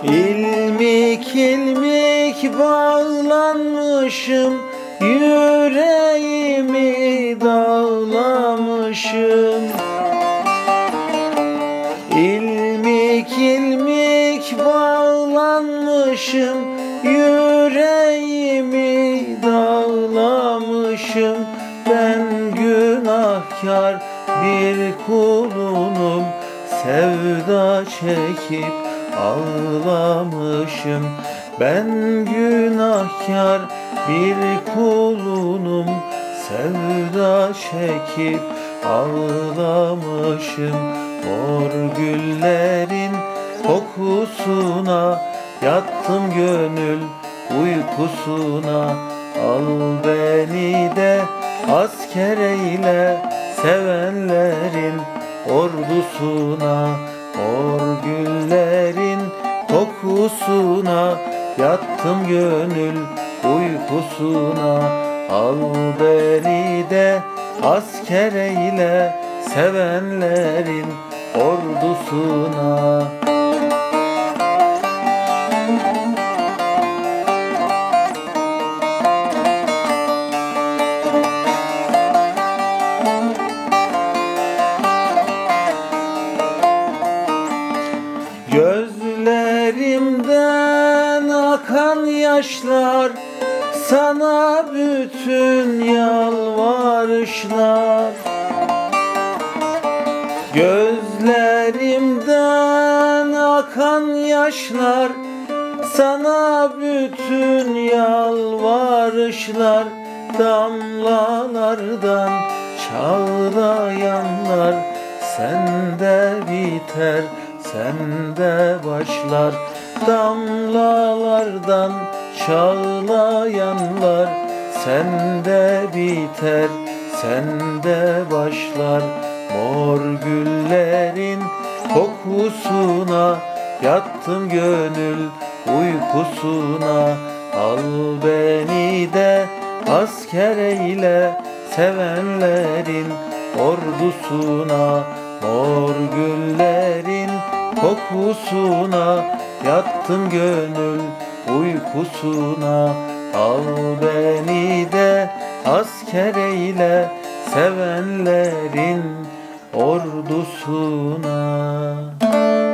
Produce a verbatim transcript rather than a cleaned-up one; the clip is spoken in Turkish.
İlmik ilmik bağlanmışım, yüreğimi dağlamışım. İlmik ilmik bağlanmışım, yüreğimi dağlamışım. Ben günahkar bir kulunum, sevda çekip ağlamışım. Ben günahkar bir kulunum, sevda çekip ağlamışım. Mor güllerin kokusuna yattım gönül uykusuna. Al beni de asker eyle sevenlerin ordusuna. Mor güllerin kokusuna yattım gönül uykusuna. Al beni de asker eyle sevenlerin ordusuna. Gözlerimden akan yaşlar, sana bütün yalvarışlar. Gözlerimden akan yaşlar, sana bütün yalvarışlar. Damlalardan çağlayanlar sende biter, sende başlar. Damlalardan çağlayanlar sende biter, sende başlar. Mor güllerin kokusuna yattım gönül uykusuna. Al beni de asker eyle sevenlerin ordusuna. Mor güllerin kokusuna yattım gönül uykusuna. Al beni de asker eyle sevenlerin ordusuna.